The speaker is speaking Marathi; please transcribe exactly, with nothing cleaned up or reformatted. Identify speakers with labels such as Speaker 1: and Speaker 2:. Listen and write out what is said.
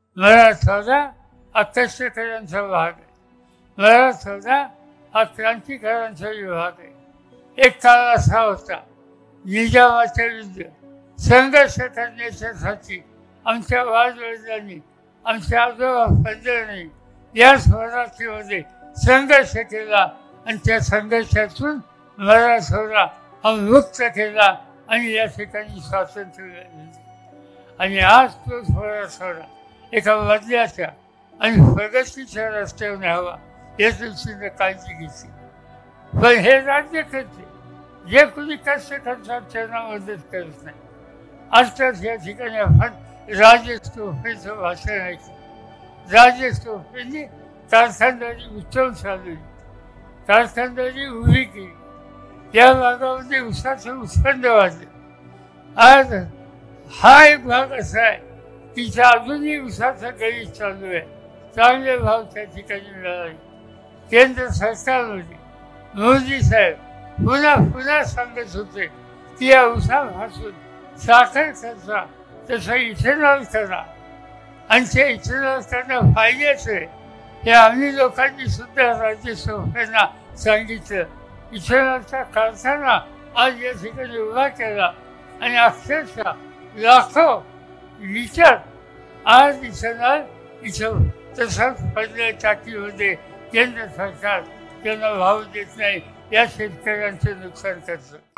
Speaker 1: मराठवाडा हा कष्टकऱ्यांचा भाग आहे. मराठवाडा हा क्रांतिकारांचा विभाग आहे. एक काळ असा होता, निजामाच्या विरुद्ध संघर्ष करण्यासाठी आमच्या वाडवडिलांनी, आमच्या आजोबा पंढरींनी या स्वराज्यामध्ये संघर्ष केला आणि त्या संघर्षातून मराठवाडा हा मुक्त केला आणि या ठिकाणी स्वातंत्र्य मिळाले. आणि आज तो मराठवाडा एका बदल्याच्या आणि प्रगतीच्या रस्त्यावर न्यावा या दृष्टीने काळजी घेतली. पण हे राज्यकर्ते जे कोणी कष्ट करतात त्यांना मदत करत नाही. आजच या ठिकाणी आपण राजेश टोपेचं भाषण ऐकलं. राजेश टोपेंनी कारखानदारी उत्तम चालवली, कारखानदारी उभी केली, त्या भागामध्ये ऊसाचं उत्पन्न वाढलं. आज हा एक भाग असा आहे की ज्या अजूनही ऊसाचा गळीत चालू आहे. चांगले भाव त्या ठिकाणी मिळाले. केंद्र सरकारमध्ये मोदी साहेब पुन्हा पुन्हा सांगत होते की या ऊसापासून साखर करता तसं इथेनॉल करा आणि ते इथेनॉल करणं फायद्याचं आहे. हे आम्ही लोकांनी सुद्धा राजेश टोपेंना सांगितलं. इथेनॉलचा कारखाना आज या ठिकाणी उभा केला आणि अक्षरशः लाखो लिटर आज इथेनॉल इथं तसंच पडल्या टाकीमध्ये केंद्र सरकार त्यांना भाव देत नाही. या शेतकऱ्यांचं नुकसान करतं.